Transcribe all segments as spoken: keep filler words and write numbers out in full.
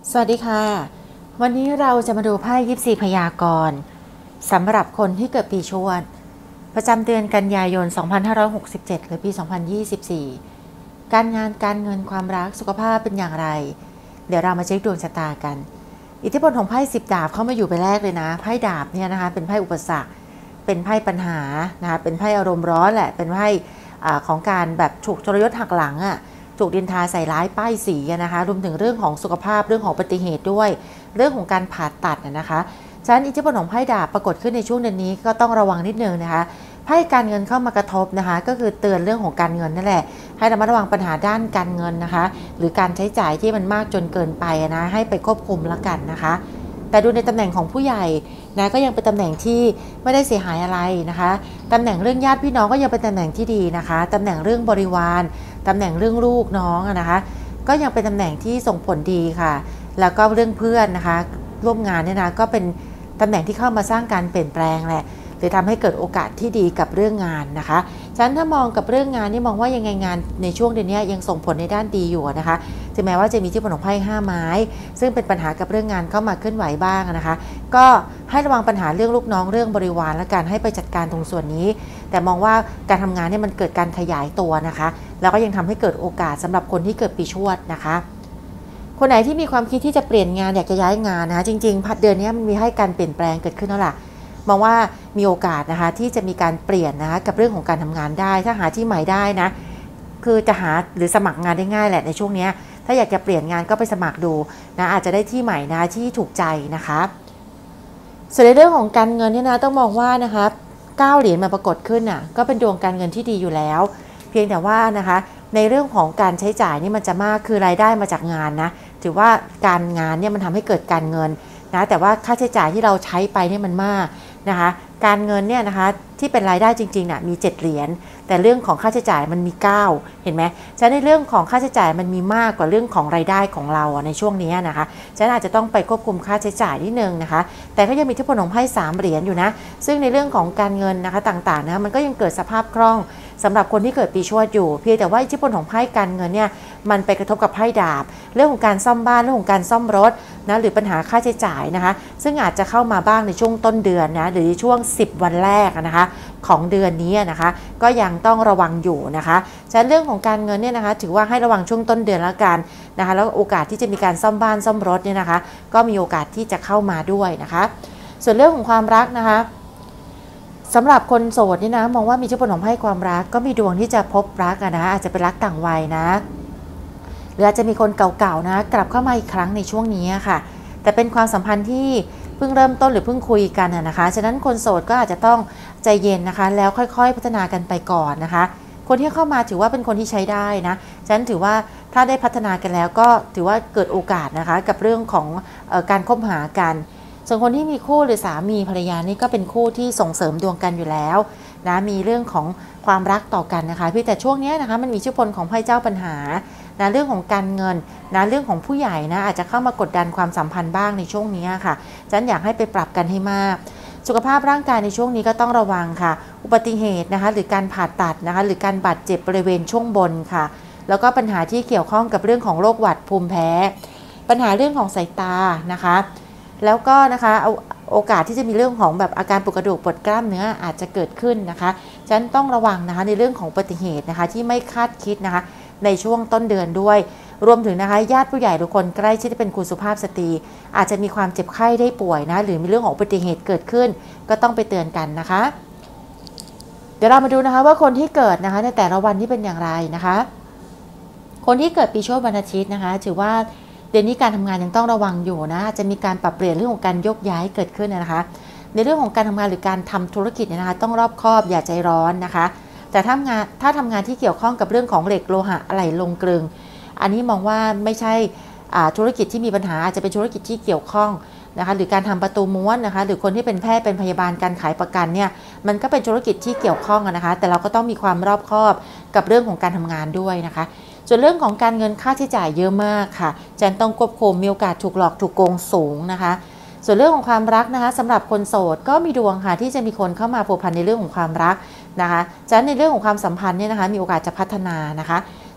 สวัสดีค่ะวันนี้เราจะมาดูไพ่ยิปซีพยากรณ์สำหรับคนที่เกิดปีชวดประจำเดือนกันยายนสองพันห้าร้อยหกสิบเจ็ดหรือปีสองพันยี่สิบสี่การงานการเงินความรักสุขภาพเป็นอย่างไรเดี๋ยวเรามาเช็คดวงชะตากันอิทธิพลของไพ่สิบดาบเข้ามาอยู่ไปแรกเลยนะไพ่ดาบเนี่ยนะคะเป็นไพ่อุปสรรคเป็นไพ่ปัญหานะคะเป็นไพ่อารมณ์ร้อนแหละเป็นไพ่ของการแบบถูกทรยศหักหลังอ่ะถูกดินทาใส่ร้ายป้ายสีนะคะรวมถึงเรื่องของสุขภาพเรื่องของอุบัติเหตุด้วยเรื่องของการผ่าตัดนะคะฉะนั้นอิทธิพลของไพ่ดาบปรากฏขึ้นในช่วงเดือนนี้ก็ต้องระวังนิดนึงนะคะไพ่การเงินเข้ามากระทบนะคะก็คือเตือนเรื่องของการเงินนั่นแหละให้ระมัดระวังปัญหาด้านการเงินนะคะหรือการใช้จ่ายที่มันมากจนเกินไปนะให้ไปควบคุมละกันนะคะแต่ดูในตำแหน่งของผู้ใหญ่นะก็ยังเป็นตำแหน่งที่ไม่ได้เสียหายอะไรนะคะตำแหน่งเรื่องญาติพี่น้องก็ยังเป็นตำแหน่งที่ดีนะคะตำแหน่งเรื่องบริวารตำแหน่งเรื่องลูกน้องนะคะก็ยังเป็นตำแหน่งที่ส่งผลดีค่ะแล้วก็เรื่องเพื่อนนะคะร่วมงานเนี่ยนะก็เป็นตำแหน่งที่เข้ามาสร้างการเปลี่ยนแปลงแหละหรือทำให้เกิดโอกาสที่ดีกับเรื่องงานนะคะฉะนั้นถ้ามองกับเรื่องงานนี่มองว่ายังไงงานในช่วงเดือนนี้ยังส่งผลในด้านดีอยู่นะคะถึงแม้ว่าจะมีที่ผลของไพ่ห้าไม้ซึ่งเป็นปัญหากับเรื่องงานเข้ามาเคลื่อนไหวบ้างนะคะก็ให้ระวังปัญหาเรื่องลูกน้องเรื่องบริวารและการให้ไปจัดการตรงส่วนนี้แต่มองว่าการทำงานเนี่ยมันเกิดการขยายตัวนะคะแล้วก็ยังทำให้เกิดโอกาสสำหรับคนที่เกิดปีชวดนะคะคนไหนที่มีความคิดที่จะเปลี่ยนงานอยากจะย้ายงานนะคะจริงๆพัดเดือนนี้มันมีให้การเปลี่ยนแปลงเกิดขึ้นแล้วล่ะมองว่ามีโอกาสนะคะที่จะมีการเปลี่ยนนะคะกับเรื่องของการทำงานได้ถ้าหาที่ใหม่ได้นะคือจะหาหรือสมัครงานได้ง่ายแหละในช่วงนี้ถ้าอยากจะเปลี่ยนงานก็ไปสมัครดูนะอาจจะได้ที่ใหม่นะที่ถูกใจนะคะส่วนในเรื่องของการเงินเนี่ยนะต้องมองว่านะคะเก้าเหรียญมาปรากฏขึ้นน่ะก็เป็นดวงการเงินที่ดีอยู่แล้วเพียงแต่ว่านะคะในเรื่องของการใช้จ่ายนี่มันจะมากคือรายได้มาจากงานนะถือว่าการงานเนี่ยมันทำให้เกิดการเงินนะแต่ว่าค่าใช้จ่ายที่เราใช้ไปเนี่ยมันมากนะคะการเงินเนี่ยนะคะที่เป็นรายได้จริงๆน่ะมีเจ็ดเหรียญแต่เรื่องของค่าใช้จ่ายมันมีเก้าเห็นไหมฉะนั้นในเรื่องของค่าใช้จ่ายมันมีมากกว่าเรื่องของรายได้ของเราในช่วงนี้นะคะฉะนั้นอาจจะต้องไปควบคุมค่าใช้จ่ายนิดนึงนะคะแต่ก็ยังมีอิทธิพลของไพ่สามเหรียญอยู่นะซึ่งในเรื่องของการเงินนะคะต่างๆนะมันก็ยังเกิดสภาพคล่องสำหรับคนที่เกิดปีชวดอยู่เพียงแต่ว่าอิทธิพลของไพ่การเงินเนี่ยมันไปกระทบกับไพ่ดาบเรื่องของการซ่อมบ้านเรื่องของการซ่อมรถนะหรือปัญหาค่าใช้จ่ายนะคะซึ่งอาจจะเข้ามาบ้างในช่วงต้นเดือนนะหรือช่วงสิบวันแรกนะคะของเดือนนี้นะคะก็ยังต้องระวังอยู่นะคะฉะนั้นเรื่องของการเงินเนี่ยนะคะถือว่าให้ระวังช่วงต้นเดือนแล้วกันนะคะแล้วโอกาสที่จะมีการซ่อมบ้านซ่อมรถเนี่ยนะคะก็มีโอกาสที่จะเข้ามาด้วยนะคะส่วนเรื่องของความรักนะคะสำหรับคนโสดนี่นะมองว่ามีอิทธิพลของไพ่ความรักก็มีดวงที่จะพบรักนะอาจจะเป็นรักต่างวัยนะหรืออาจจะมีคนเก่าๆนะกลับเข้ามาอีกครั้งในช่วงนี้ค่ะแต่เป็นความสัมพันธ์ที่เพิ่งเริ่มต้นหรือเพิ่งคุยกันนะคะฉะนั้นคนโสดก็อาจจะต้องใจเย็นนะคะแล้วค่อยๆพัฒนากันไปก่อนนะคะคนที่เข้ามาถือว่าเป็นคนที่ใช้ได้นะฉะนั้นถือว่าถ้าได้พัฒนากันแล้วก็ถือว่าเกิดโอกาสนะคะกับเรื่องของเอ่อการคบหากันส่วนคนที่มีคู่หรือสามีภรรยานี่ก็เป็นคู่ที่ส่งเสริมดวงกันอยู่แล้วนะมีเรื่องของความรักต่อกันนะคะพี่แต่ช่วงนี้นะคะมันมีอิทธิพลของไพ่เจ้าปัญหานะเรื่องของการเงินนะเรื่องของผู้ใหญ่นะอาจจะเข้ามากดดันความสัมพันธ์บ้างในช่วงนี้ค่ะฉะนั้นอยากให้ไปปรับกันให้มากสุขภาพร่างกายในช่วงนี้ก็ต้องระวังค่ะอุบัติเหตุนะคะหรือการผ่าตัดนะคะหรือการบาดเจ็บบริเวณช่วงบนค่ะแล้วก็ปัญหาที่เกี่ยวข้องกับเรื่องของโรคหวัดภูมิแพ้ปัญหาเรื่องของสายตานะคะแล้วก็นะคะเอาโอกาสที่จะมีเรื่องของแบบอาการปวดกระดูกปวดกล้ามเนื้ออาจจะเกิดขึ้นนะคะฉะนั้นต้องระวังนะคะในเรื่องของอุบัติเหตุนะคะที่ไม่คาดคิดนะคะในช่วงต้นเดือนด้วยรวมถึงนะคะญาติผู้ใหญ่หรือคนใกล้ชิดที่เป็นคุณสุภาพสตรีอาจจะมีความเจ็บไข้ได้ป่วยนะหรือมีเรื่องของอุบัติเหตุเกิดขึ้นก็ต้องไปเตือนกันนะคะเดี๋ยวเรามาดูนะคะว่าคนที่เกิดนะคะในแต่ละวันที่เป็นอย่างไรนะคะคนที่เกิดปีชวดวันอาทิตย์นะคะถือว่าเดือนนี้การทำงานยังต้องระวังอยู่นะจะมีการปรับเปลี่ยนเรื่องของการยกย้ายเกิดขึ้นนะคะในเรื่องของการทำงานหรือการทำธุรกิจนะคะต้องรอบคอบอย่าใจร้อนนะคะแต่ถ้างานถ้าทำงานที่เกี่ยวข้องกับเรื่องของเหล็กโลหะอะไหล่ลงกลึงอันนี้มองว่าไม่ใช่ธุรกิจที่มีปัญหาอาจจะเป็นธุรกิจที่เกี่ยวข้องนะคะหรือการทำประตูม้วนนะคะหรือคนที่เป็นแพทย์เป็นพยาบาลการขายประกันเนี่ยมันก็เป็นธุรกิจที่เกี่ยวข้องนะคะแต่เราก็ต้องมีความรอบคอบกับเรื่องของการทำงานด้วยนะคะส่วนเรื่องของการเงินค่าใช้จ่ายเยอะมากค่ะจันต้องควบคุมมีโอกาสถูกหลอกถูกโกงสูงนะคะส่วนเรื่องของความรักนะคะสำหรับคนโสดก็มีดวงค่ะที่จะมีคนเข้ามาผูกพันในเรื่องของความรักนะคะฉะนั้นในเรื่องของความสัมพันธ์เนี่ยนะคะมีโอกาสจะพัฒนานะคะ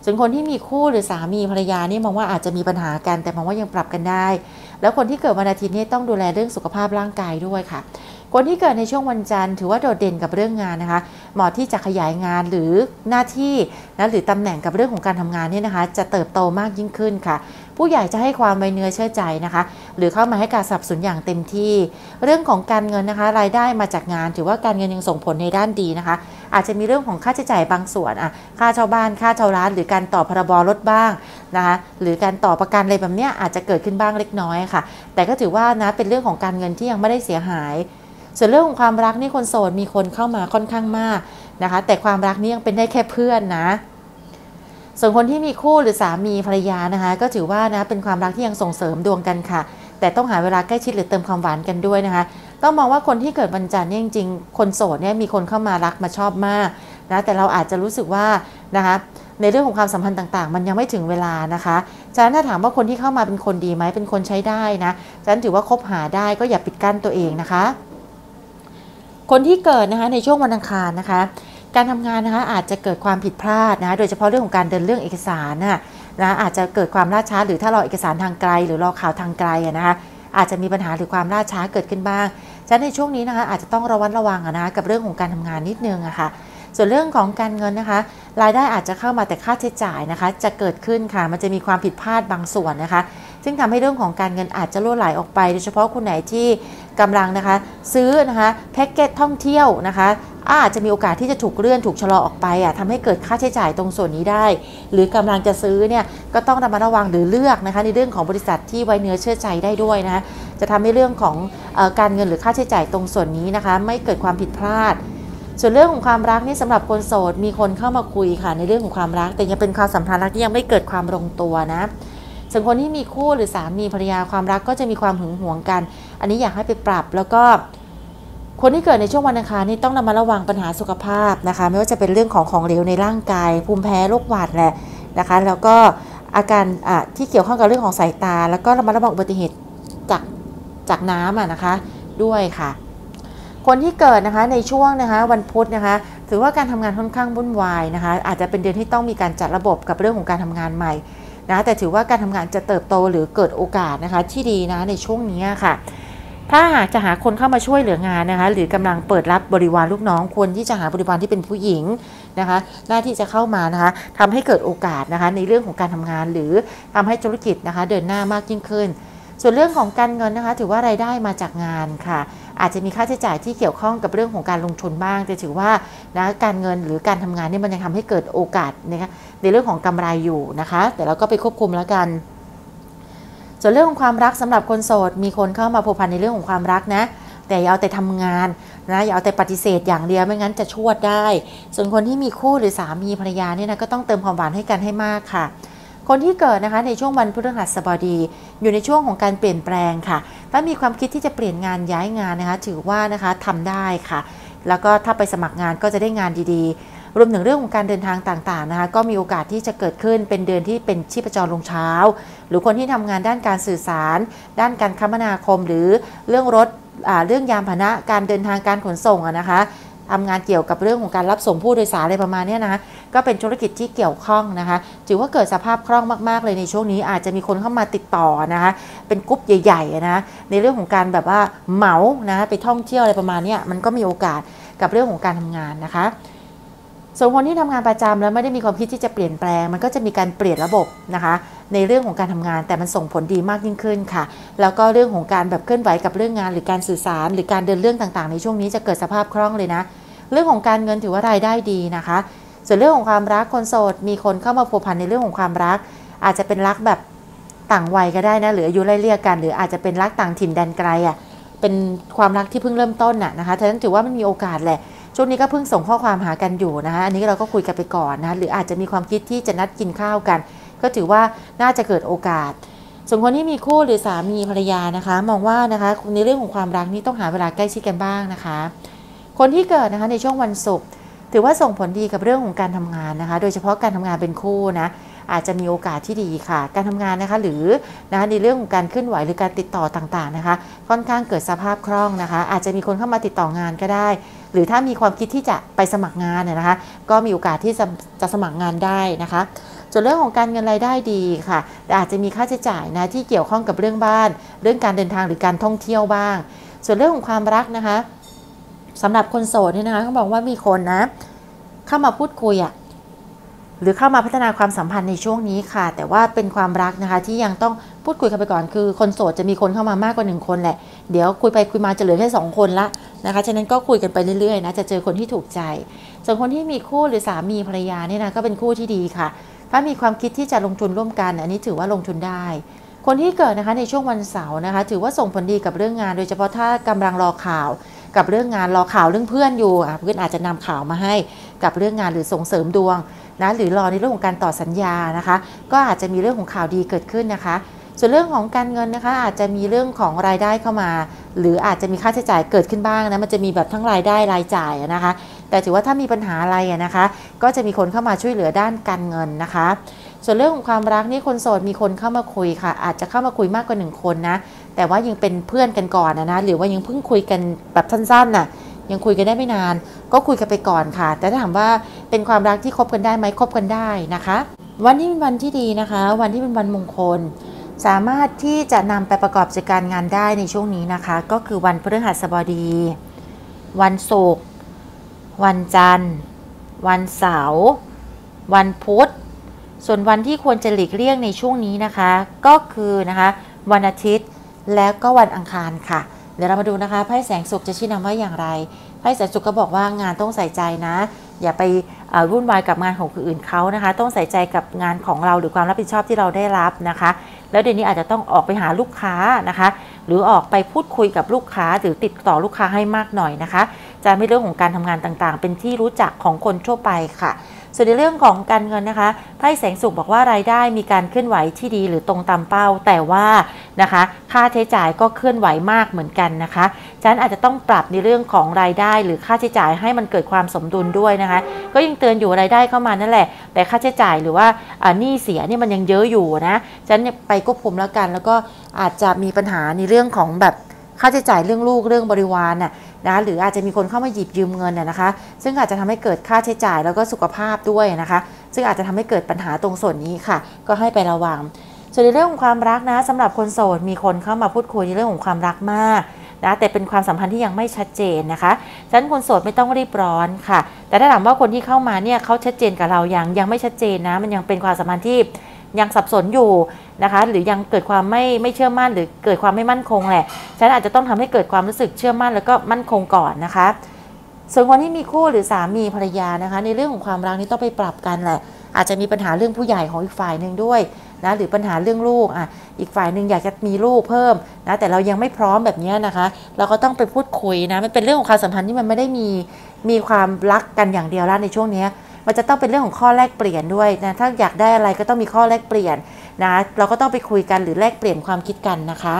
ส่วนคนที่มีคู่หรือสามีภรรยานี่มองว่าอาจจะมีปัญหากันแต่มองว่ายังปรับกันได้แล้วคนที่เกิดวันอาทิตย์นี่ต้องดูแลเรื่องสุขภาพร่างกายด้วยค่ะคนที่เกิดในช่วงวันจันทร์ถือว่าโดดเด่นกับเรื่องงานนะคะเหมาะที่จะขยายงานหรือหน้าที่นะหรือตำแหน่งกับเรื่องของการทำงานเนี่ยนะคะจะเติบโตมากยิ่งขึ้นค่ะผู้ใหญ่จะให้ความไว้เนื้อเชื่อใจนะคะหรือเข้ามาให้การสนับสนุนอย่างเต็มที่เรื่องของการเงินนะคะรายได้มาจากงานถือว่าการเงินยังส่งผลในด้านดีนะคะอาจจะมีเรื่องของค่าใช้จ่ายบางส่วนอ่ะค่าเช่าบ้านค่าเช่าร้านหรือการต่อพรบรถบ้างนะคะหรือการต่อประกันอะไรแบบนี้อาจจะเกิดขึ้นบ้างเล็กน้อยค่ะแต่ก็ถือว่านะเป็นเรื่องของการเงินที่ยังไม่ได้เสียหายส่วนเรื่องของความรักนี่คนโสดมีคนเข้ามาค่อนข้างมากนะคะแต่ความรักนี่ยังเป็นได้แค่เพื่อนนะส่วนคนที่มีคู่หรือสามีภรรยานะคะก็ถือว่านะเป็นความรักที่ยังส่งเสริมดวงกันค่ะแต่ต้องหาเวลาใกล้ชิดหรือเติมความหวานกันด้วยนะคะต้องมองว่าคนที่เกิดวันจันทร์เนี่ยจริงๆคนโสดเนี่ยมีคนเข้ามารักมาชอบมากนะแต่เราอาจจะรู้สึกว่านะคะในเรื่องของความสัมพันธ์ต่างๆมันยังไม่ถึงเวลานะคะฉะนั้นถ้าถามว่าคนที่เข้ามาเป็นคนดีไหมเป็นคนใช้ได้นะฉะนั้นถือว่าคบหาได้ก็อย่าปิดกั้นตัวเองนะคะคนที่เกิดนะคะในช่วงวันอังคารนะคะการทำงานนะคะอาจจะเกิดความผิดพลาดนะคะโดยเฉพาะเรื่องของการเดินเรื่องเอกสารนะนะอาจจะเกิดความล่าช้าหรือถ้ารอเอกสารทางไกลหรือรอข่าวทางไกลนะคะอาจจะมีปัญหาหรือความล่าช้าเกิดขึ้นบ้างฉะนั้นในช่วงนี้นะคะอาจจะต้องระวัดระวังนะคะกับเรื่องของการทำงานนิดนึงอะค่ะส่วนเรื่องของการเงินนะคะรายได้อาจจะเข้ามาแต่ค่าใช้จ่ายนะคะจะเกิดขึ้นค่ะมันจะมีความผิดพลาดบางส่วนนะคะซึ่งทำให้เรื่องของการเงินอาจจะล่วไหลออกไปโดยเฉพาะคนไหนที่กำลังนะคะซื้อนะคะแพ็กเกจท่องเที่ยวนะคะอาจจะมีโอกาสที่จะถูกเลื่อนถูกชะลอออกไปอ่ะทำให้เกิดค่าใช้จ่ายตรงส่วนนี้ได้หรือกำลังจะซื้อเนี่ยก็ต้องระมัดระวังหรือเลือกนะคะในเรื่องของบริษัทที่ไว้เนื้อเชื่อใจได้ด้วยนะคะจะทำให้เรื่องของเอ่อการเงินหรือค่าใช้จ่ายตรงส่วนนี้นะคะไม่เกิดความผิดพลาดส่วนเรื่องของความรักนี่สำหรับคนโสดมีคนเข้ามาคุยค่ะในเรื่องของความรักแต่ยังเป็นความสัมพันธ์รักที่ยังไม่เกิดความลงตัวนะส่วนคนที่มีคู่หรือสามีภรรยาความรักก็จะมีความหึงหวงกันอันนี้อยากให้ไปปรับแล้วก็คนที่เกิดในช่วงวันอังคารนี่ต้องระมัดระวังปัญหาสุขภาพนะคะไม่ว่าจะเป็นเรื่องของของเหลวในร่างกายภูมิแพ้โรคหวัดแหละนะคะแล้วก็อาการที่เกี่ยวข้องกับเรื่องของสายตาแล้วก็ระมัดระวังอุบัติเหตุจากจากน้ำอ่ะนะคะด้วยค่ะคนที่เกิดนะคะในช่วงนะคะวันพุธนะคะถือว่าการทำงานค่อนข้างวุ่นวายนะคะอาจจะเป็นเดือนที่ต้องมีการจัดระบบกับเรื่องของการทำงานใหม่นะแต่ถือว่าการทำงานจะเติบโตหรือเกิดโอกาสนะคะที่ดีนะในช่วงนี้ค่ะถ้าหากจะหาคนเข้ามาช่วยเหลืองานนะคะหรือกำลังเปิดรับบริวารลูกน้องควรที่จะหาบริวารที่เป็นผู้หญิงนะคะหน้าที่จะเข้ามานะคะทำให้เกิดโอกาสนะคะในเรื่องของการทำงานหรือทำให้ธุรกิจนะคะเดินหน้ามากยิ่งขึ้นส่วนเรื่องของการเงินนะคะถือว่ารายได้มาจากงานค่ะอาจจะมีค่าใช้จ่ายที่เกี่ยวข้องกับเรื่องของการลงทุนบ้างแต่ถือว่านะการเงินหรือการทำงานนี่มันยังทำให้เกิดโอกาสนะคะในเรื่องของกำไรอยู่นะคะแต่เราก็ไปควบคุมแล้วกันส่วนเรื่องของความรักสำหรับคนโสดมีคนเข้ามาผูกพันในเรื่องของความรักนะแต่อย่าเอาแต่ทำงานนะอย่าเอาแต่ปฏิเสธอย่างเดียวไม่งั้นจะชวดได้ส่วนคนที่มีคู่หรือสามีภรรยาเนี่ยนะก็ต้องเติมความหวานให้กันให้มากค่ะคนที่เกิดนะคะในช่วงวันพฤหัสบดีอยู่ในช่วงของการเปลี่ยนแปลงค่ะถ้ามีความคิดที่จะเปลี่ยนงานย้ายงานนะคะถือว่านะคะทำได้ค่ะแล้วก็ถ้าไปสมัครงานก็จะได้งานดีๆรวมถึงเรื่องของการเดินทางต่างๆนะคะก็มีโอกาสที่จะเกิดขึ้นเป็นเดือนที่เป็นชีพจรลงเช้าหรือคนที่ทำงานด้านการสื่อสารด้านการคมนาคมหรือเรื่องรถเรื่องยานพาหนะการเดินทางการขนส่งอะนะคะทำงานเกี่ยวกับเรื่องของการรับส่งผู้โดยสารอะไรประมาณนี้นะคะก็เป็นธุรกิจที่เกี่ยวข้องนะคะถือว่าเกิดสภาพคล่องมากๆเลยในช่วงนี้อาจจะมีคนเข้ามาติดต่อนะคะเป็นกรุ๊ปใหญ่ๆนะในเรื่องของการแบบว่าเหมานะไปท่องเที่ยวอะไรประมาณนี้มันก็มีโอกาสกับเรื่องของการทำงานนะคะส่วนคนที่ทำงานประจำแล้วไม่ได้มีความคิดที่จะเปลี่ยนแปลงมันก็จะมีการเปลี่ยนระบบนะคะในเรื่องของการทำงานแต่มันส่งผลดีมากยิ่งขึ้นค่ะแล้วก็เรื่องของการแบบเคลื่อนไหวกับเรื่องงานหรือการสื่อสารหรือการเดินเรื่องต่างๆในช่วงนี้จะเกิดสภาพคล่องเลยนะเรื่องของการเงินถือว่ารายได้ดีนะคะส่วนเรื่องของความรักคนโสดมีคนเข้ามาผูกพันในเรื่องของความรักอาจจะเป็นรักแบบต่างวัยก็ได้นะหรืออายุไล่เลี่ยกันหรืออาจจะเป็นรักต่างถิ่นแดนไกลอ่ะเป็นความรักที่เพิ่งเริ่มต้นน่ะนะคะฉะนั้นถือว่ามันมีโอกาสแหละช่วงนี้ก็เพิ่งส่งข้อความหากันอยู่นะคะอันนี้เราก็คุยกันไปก่อนนะหรืออาจจะมีความคิดที่จะนัดกินข้าวกันก็ถือว่าน่าจะเกิดโอกาสส่วนคนที่มีคู่หรือสามีภรรยานะคะมองว่านะคะในเรื่องของความรักนี้ต้องหาเวลาใกล้ชิดกันบ้างนะคะคนที่เกิดนะคะในช่วงวันศุกร์ถือว่าส่งผลดีกับเรื่องของการทำงานนะคะโดยเฉพาะการทำงานเป็นคู่นะอาจจะมีโอกาสที่ดีค่ะการทำงานนะคะหรือนะคะในเรื่องของการเคลื่อนไหวหรือการติดต่อต่างๆนะคะค่อนข้างเกิดสภาพคล่องนะคะอาจจะมีคนเข้ามาติดต่องานก็ได้หรือถ้ามีความคิดที่จะไปสมัครงานเนี่ยนะคะก็มีโอกาสที่จะจะสมัครงานได้นะคะส่วนเรื่องของการเงินรายได้ดีค่ะแต่อาจจะมีค่าใช้จ่ายนะที่เกี่ยวข้องกับเรื่องบ้านเรื่องการเดินทางหรือการท่องเที่ยวบ้างส่วนเรื่องของความรักนะคะสำหรับคนโสดเนี่ยนะคะเขาบอกว่ามีคนนะเข้ามาพูดคุยอะหรือเข้ามาพัฒนาความสัมพันธ์ในช่วงนี้ค่ะแต่ว่าเป็นความรักนะคะที่ยังต้องพูดคุยกันไปก่อนคือคนโสดจะมีคนเข้ามามากกว่าหนึ่งคนแหละเดี๋ยวคุยไปคุยมาจะเหลือแค่สองคนละนะคะฉะนั้นก็คุยกันไปเรื่อยๆนะจะเจอคนที่ถูกใจส่วนคนที่มีคู่หรือสามีภรรยาเนี่ยนะก็เป็นคู่ที่ดีค่ะถ้ามีความคิดที่จะลงทุนร่วมกันอันนี้ถือว่าลงทุนได้คนที่เกิดนะคะในช่วงวันเสาร์นะคะถือว่าส่งผลดีกับเรื่องงานโดยเฉพาะถ้ากำลังรอข่าวกับเรื่องงานรอข่าวเรื่องเพื่อนอยู่เพื่อนอาจจะนำข่าวมาให้กับเรื่องงานหรือส่งเสริมดวงนะหรือรอในเรื่องของการต่อสัญญานะคะก็อาจจะมีเรื่องของข่าวดีเกิดขึ้นนะคะส่วนเรื่องของการเงินนะคะอาจจะมีเรื่องของรายได้เข้ามาหรืออาจจะมีค่าใช้จ่ายเกิดขึ้นบ้างนะมันจะมีแบบทั้งรายได้รายจ่ายนะคะแต่ถือว่าถ้ามีปัญหาอะไรนะคะก็จะมีคนเข้ามาช่วยเหลือด้านการเงินนะคะส่วนเรื่องของความรักนี่คนโสดมีคนเข้ามาคุยค่ะอาจจะเข้ามาคุยมากกว่าหนึ่งคนนะแต่ว่ายังเป็นเพื่อนกันก่อนนะนะหรือว่ายังเพิ่งคุยกันแบบสั้นๆน่ะยังคุยกันได้ไม่นานก็คุยกันไปก่อนค่ะแต่ถ้าถามว่าเป็นความรักที่คบกันได้ไหมคบกันได้นะคะวันนี้เป็นวันที่ดีนะคะวันที่เป็นวันมงคลสามารถที่จะนำไปประกอบกิจการงานได้ในช่วงนี้นะคะก็คือวันพฤหัสบดีวันศุกร์วันจันทร์วันเสาร์วันพุธส่วนวันที่ควรจะหลีกเลี่ยงในช่วงนี้นะคะก็คือนะคะวันอาทิตย์แล้วก็วันอังคารค่ะเดี๋ยวเรามาดูนะคะไพ่แสงสุขจะชี้นำว่าอย่างไรไพ่แสงสุขก็บอกว่างานต้องใส่ใจนะอย่าไปวุ่นวายกับงานของคนอื่นเขานะคะต้องใส่ใจกับงานของเราหรือความรับผิดชอบที่เราได้รับนะคะแล้วเดี๋ยวนี้อาจจะต้องออกไปหาลูกค้านะคะหรือออกไปพูดคุยกับลูกค้าหรือติดต่อลูกค้าให้มากหน่อยนะคะจะไม่เรื่องของการทำงานต่างๆเป็นที่รู้จักของคนทั่วไปค่ะส่วนในเรื่องของการเงินนะคะไพ่แสงสุขบอกว่ารายได้มีการเคลื่อนไหวที่ดีหรือตรงตามเป้าแต่ว่านะคะค่าใช้จ่ายก็เคลื่อนไหวมากเหมือนกันนะคะฉะนั้นอาจจะต้องปรับในเรื่องของรายได้หรือค่าใช้จ่ายให้มันเกิดความสมดุลด้วยนะคะก็ยังเตือนอยู่รายได้เข้ามานั่นแหละแต่ค่าใช้จ่ายหรือว่าหนี้เสียนี่มันยังเยอะอยู่นะฉะนั้นไปควบคุมแล้วกันแล้วก็อาจจะมีปัญหาในเรื่องของแบบค่าใช้จ่ายเรื่องลูกเรื่องบริวารน่ะนะหรืออาจจะมีคนเข้ามาหยิบยืมเงินน่ะนะคะซึ่งอาจจะทำให้เกิดค่าใช้จ่ายแล้วก็สุขภาพด้วยนะคะซึ่งอาจจะทำให้เกิดปัญหาตรงส่วนนี้ค่ะก็ให้ไประวังส่วนในเรื่องของความรักนะสำหรับคนโสดมีคนเข้ามาพูดคุยในเรื่องของความรักมากนะแต่เป็นความสัมพันธ์ที่ยังไม่ชัดเจนนะคะฉะนั้นคนโสดไม่ต้องรีบร้อนค่ะแต่ถ้าถามว่าคนที่เข้ามาเนี่ยเขาชัดเจนกับเรายังยังไม่ชัดเจนนะมันยังเป็นความสัมพันธ์ที่ยังสับสนอยู่นะคะหรือยังเกิดความไม่ไม่เชื่อมั่นหรือเกิดความไม่มั่นคงแหละฉะนั้นอาจจะต้องทำให้เกิดความรู้สึกเชื่อมั่นแล้วก็มั่นคงก่อนนะคะส่วนคนที่มีคู่หรือสามีภรรยานะคะในเรื่องของความรักนี่ต้องไปปรับกันแหละอาจจะมีปัญหาเรื่องผู้ใหญ่ของอีกฝ่ายหนึ่งด้วยนะหรือปัญหาเรื่องลูกอ่ะอีกฝ่ายหนึ่งอยากจะมีลูกเพิ่มนะแต่เรายังไม่พร้อมแบบนี้นะคะเราก็ต้องไปพูดคุยนะมันเป็นเรื่องของความสัมพันธ์ที่มันไม่ได้มีมีความรักกันอย่างเดียวแล้วในช่วงนี้มันจะต้องเป็นเรื่องของข้อแลกเปลี่ยนด้วยนะถ้าอยากได้อะไรก็ต้องมีข้อแลกเปลี่ยนนะเราก็ต้องไปคุยกันหรือแลกเปลี่ยนความคิดกันนะคะ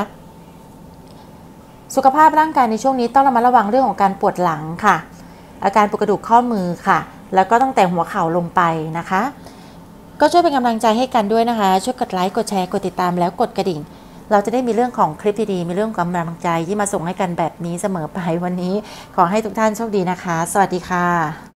สุขภาพร่างกายในช่วงนี้ต้องระมัดระวังเรื่องของการปวดหลังค่ะอาการปวดกระดูกข้อมือค่ะแล้วก็ตั้งแต่หัวเข่าลงไปนะคะก็ช่วยเป็นกำลังใจให้กันด้วยนะคะช่วยกดไลค์กดแชร์กดติดตามแล้วกดกระดิ่งเราจะได้มีเรื่องของคลิปดีๆมีเรื่องกำลังใจที่มาส่งให้กันแบบนี้เสมอไปวันนี้ขอให้ทุกท่านโชคดีนะคะสวัสดีค่ะ